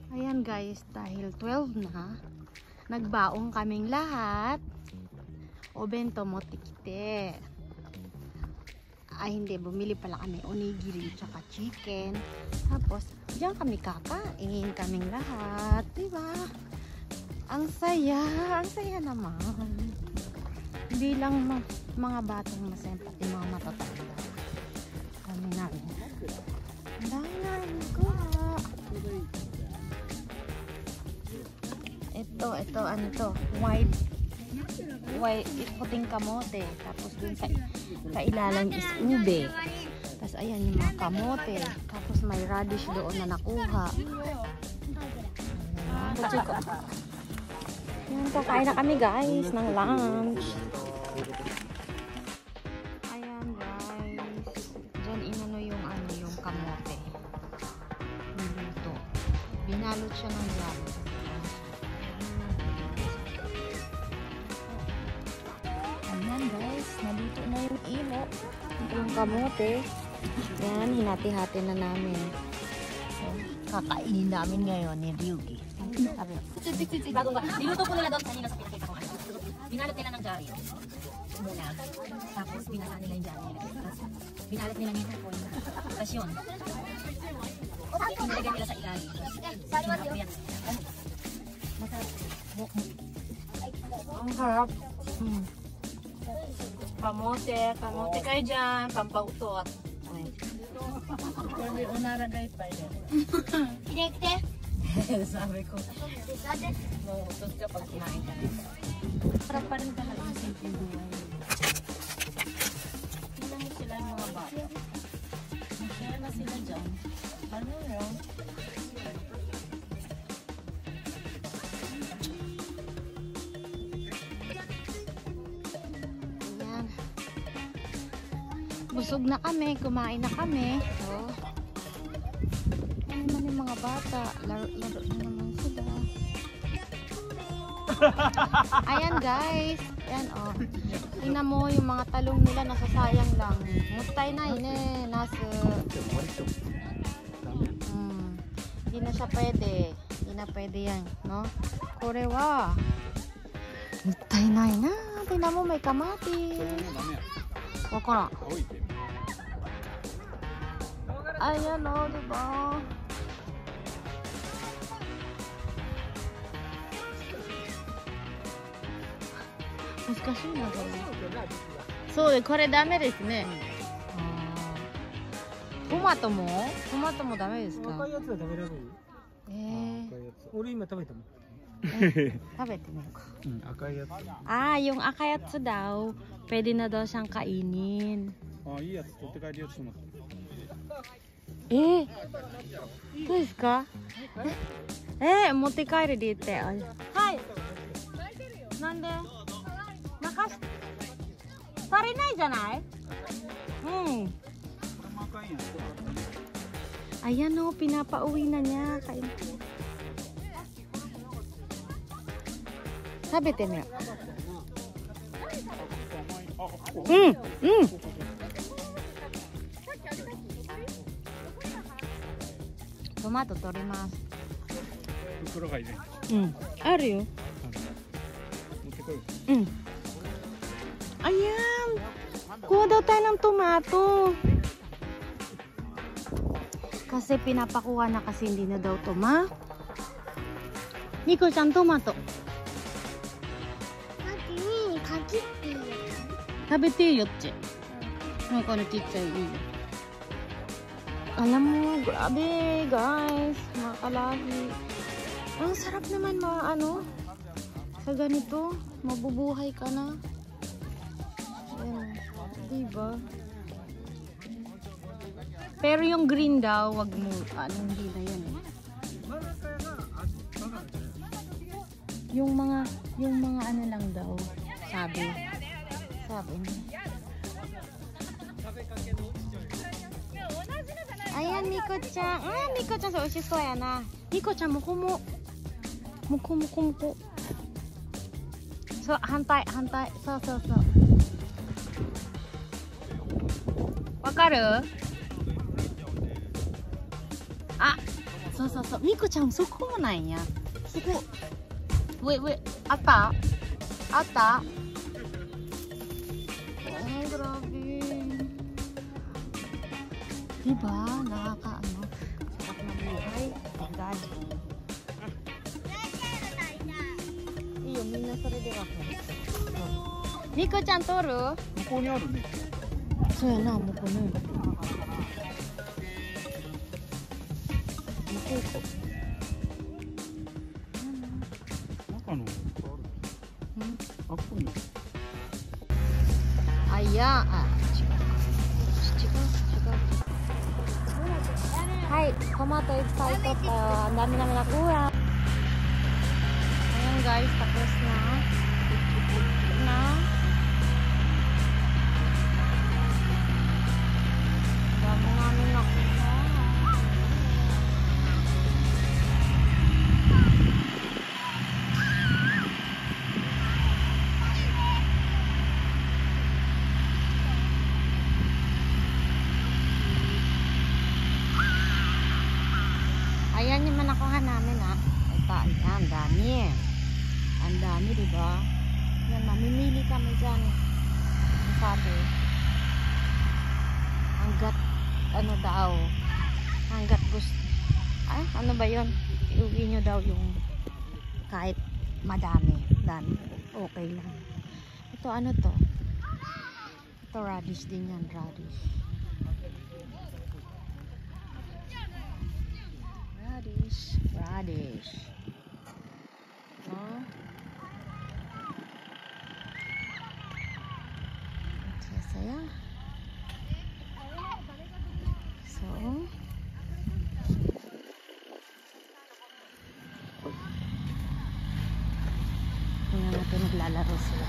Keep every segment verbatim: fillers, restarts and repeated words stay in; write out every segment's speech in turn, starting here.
Ayan guys, dahil twelve na, nagbaong kaming lahat. Obento motikite. Ay hindi, bumili pala kami onigiri tsaka chicken. Tapos, diyan kami kakain kaming lahat. Diba? Ang saya, ang saya naman. Hindi lang ma mga batang masaya, pati mga matatanda. Kami namin. Dahil namin ko. Ito, ito, ano to? White. White, puting kamote. Tapos dun sa, sa ilalim is ube. Tapos ayan yung mga kamote. Tapos may radish doon na nakuha. Ayan, yan, kakain na kami guys ng lunch. Ayan guys. Diyan inano yung ano yung kamote. Dito. Binalot siya ng jam. Ayan guys, nalito na yung imo. Yung kamote. Yan, hinati-hati na namin. So, kakainin namin ngayon ni Ryugi. Sabi, bago ba? Niluto ko nila doon kanina sa pinakita ko. Binalot nila ng jari. Muna. Tapos binasa nila yung jari. Tapos binalot nila ng hapon. Tapos yun. Nilagyan nila sa ilalim. Sinarap yan. Masarap. ang harap. Hmm. Kamote, kamote kayo dyan, pampautot. Pwede unara guys pa yun. Kinekte? Sabi ko, mautot ka pag kinain ka. Harap pa rin talaga yung simple buhay. Tingnan mo sila yung mga bata. Masaya na sila dyan. Ano yun? Ayan. Busog na kami, kumain na kami. So, ano naman yung mga bata? Laro, laro na naman sila. Ayan guys. Ayan oh. Tingnan mo yung mga talong nila nasasayang lang. Mutay na yun eh. Nasa... Hmm. Hindi na siya pwede. Hindi na pwede yan. No? Korewa. Mutay na yun na. Tingnan mo may kamatis. Wakara. Ayan o, diba?難しいな、これ。そうで、これダメですね。トマトもトマトもダメですか？ 赤いやつは食べられる。 えー、 赤いやつ。俺今食べたもん。 eh,食べてみようか。 うん、赤いやつ。 Ah, yung akayatsu daw, pwede na daw siyang kainin. あ、いいやつ取って帰りようと思って。 Eh, どうですか？え、持って帰るで言って。はい。なんで？中し足りないじゃない？うん。Ayan o, pinapauwi na niya. Kain. Sabete niya. Mm, mm. Tomato 取ります。 袋がいる。 うん、あるよ。 持ってこい。 Mm. Ayan! Kuha daw tayo ng tomato. Kasi pinapakuha na kasi hindi na daw toma. Nico-chan, tomato. Tabete yo, che. Ay, ko na chichay iyo. Alam mo, grabe guys. Mga kalahi. Ang sarap naman mga ano. Sa ganito, mabubuhay ka na. Ayan, diba? Pero yung green daw, wag mo, ano, hindi na yan eh. Yung mga, yung mga ano lang daw, sabi. Sabi niya. Ayan, Nico-chan. Ah, Nico-chan, so, oishiso ya na. Nico-chan, muko mo. Muko, muko, muko. So, hantai, hantai. So, so, so. Wakaru? Ah, そうそうそう。みこちゃんそこもなんや。そこ。上上あったあった。Oh, grabe. Diba? Nakakaano. Sarap na buhay. Oh God. Iyo, minna sore de wako. Mikoちゃん通る？ 向こうにあるね。 そうやな、向こうね。向こう行こう。 中の。 Hmm? あっこに。 Ayan. Ah, chica. Chica, chica. Hai, tomato excited tayo. Ang dami namin nakuha. Ayan guys, tapos na. Na. Ang dami namin nakuha. Ayan yung nakuha namin ha. Ito, ayan, ang dami. Ang dami, diba? Yan, mamimili kami dyan. Ang sabi. Hanggat, ano daw. Hanggat gusto. Ay, ano ba yun? Iuwi nyo daw yung kahit madami. Dami. Okay lang. Ito, ano to? Ito, radish din yan, radish. Radish, radish. No? Saya. So, tingnan natin naglalaro sila.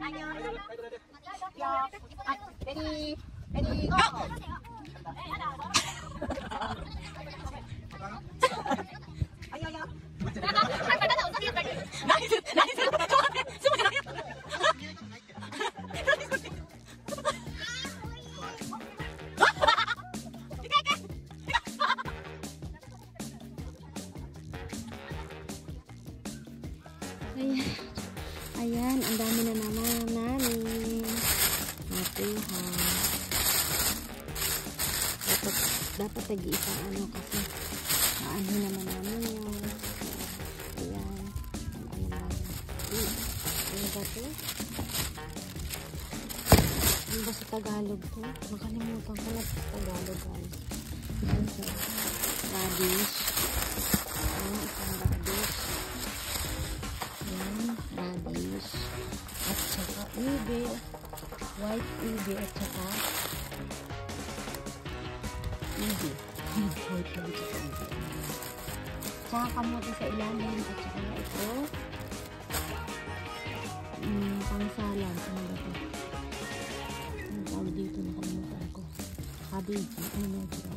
Ayan. Ayan, ang dami na naman namin nakuha. Dapat, dapat tag-iisang ano kasi maano naman namin yun. Ayan. Ano naman. Uy, ano ba ito? Ano ba sa Tagalog to? Nakalimutan ko na sa Tagalog, guys. Ayan sa radish. Ayan, isang radish. Ayan, radish. At saka ube. White ube at saka ube. White ube at saka ube. Tsaka kamote sa ilalim. At saka ito. Mm, pang salad. Ano ba ito? Ano tawag dito? Nakalimutan ko. Cabbage. Ano na ito?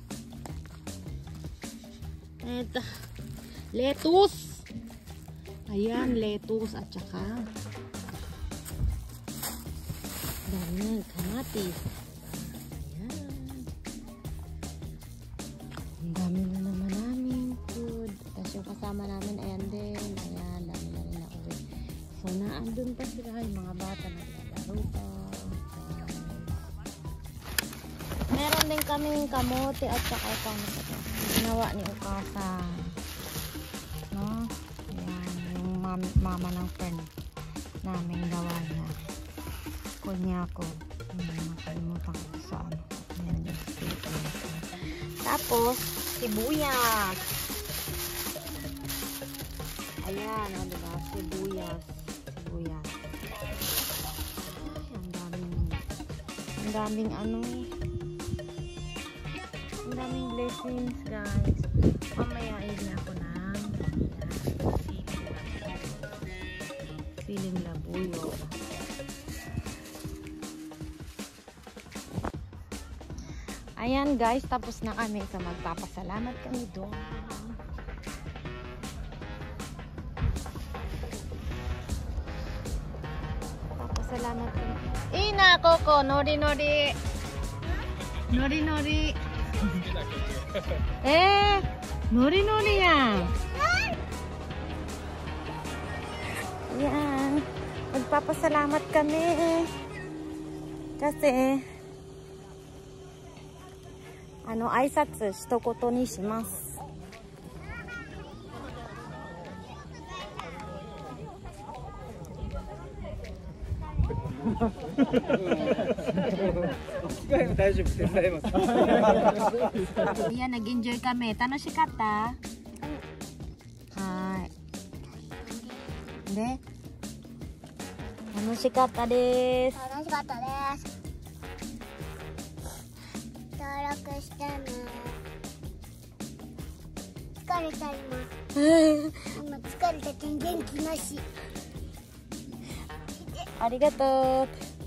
Ito. Lettuce. Ayan, lettuce at saka dami kamatis. Ayan. Ang dami na naman namin food. Tapos yung kasama namin, ayan din. Ayan, dami na rin na uwi. So, naandun pa sila yung mga bata naglalaro pa. Ayan. Meron din kaming kamote at saka pang ginawa ni Ukasa. No? Mama, mama ng friend namin gawa niya. Kunya ko. Hmm, nakalimutan ko sa ano. Ayan, tapos, sibuyas. Ayan, o diba? Sibuyas. Sibuyas. Ay, ang daming, ang daming ano. Ang daming blessings, guys. Mamaya, hindi ako na. Piling labuyo. Ayan guys, tapos na kami. So magpapasalamat kami doon. Papasalamat kami. Ina, Coco, nori nori. Nori nori. Eh, nori nori yan. Yan. Magpapasalamat kami. Kasi, ano, aisatsu, shitokoto ni shimasu. Yan, nag-enjoy kami. Tanoshikatta? Hai. De, 楽しかったです。 楽しかったです。登録してね。疲れた今。今疲れたけん元気なし。 ありがとう。